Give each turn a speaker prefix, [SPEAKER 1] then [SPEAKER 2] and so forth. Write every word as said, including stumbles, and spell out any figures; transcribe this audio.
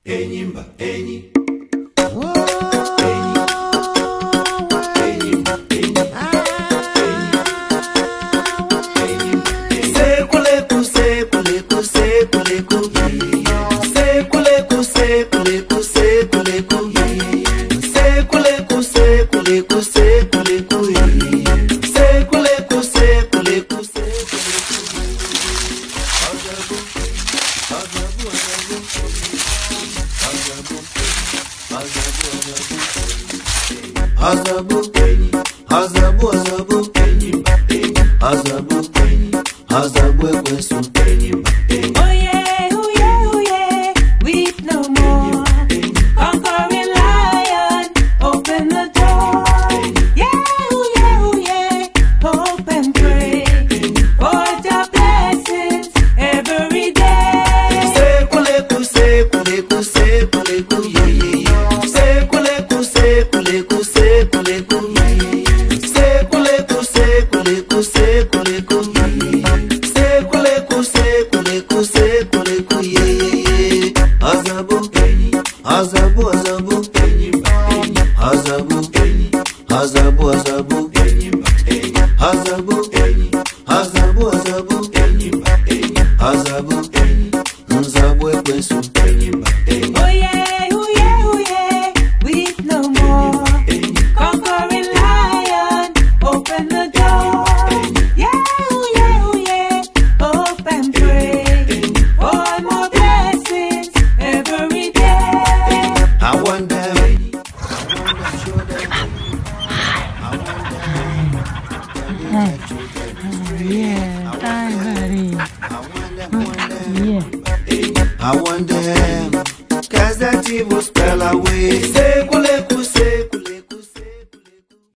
[SPEAKER 1] Enyimba, enyi. Azabu penny, azabu azabu penny, azabu penny, azabu ekwesu penny.
[SPEAKER 2] Oh yeah, oh yeah, oh yeah, weep no more. Conquering lion, open the door. Yeah, oh yeah, oh yeah, hope and pray for the blessings every day.
[SPEAKER 1] Say kuleku, say kuleku, say kuleku, yeah yeah yeah. Say kuleku, say kuleku, say kuleku, yeah yeah. Say kuleku, say kuleku, say kuleku, yeah yeah. Say kuleku, say kuleku, say kuleku, yeah yeah. Azabu penny, azabu azabu penny, azabu penny, azabu azabu penny, azabu penny, azabu azabu penny, azabu penny, azabu ekwesu penny.
[SPEAKER 2] Oh yeah, oh yeah, oh yeah, weep no more. Conquering lion, open the door. Yeah, oh yeah, oh yeah, hope and pray for more blessings every day.
[SPEAKER 1] I wonder,
[SPEAKER 3] Yeah, time buddy. Yeah.
[SPEAKER 1] I wonder, cause that evil spell away.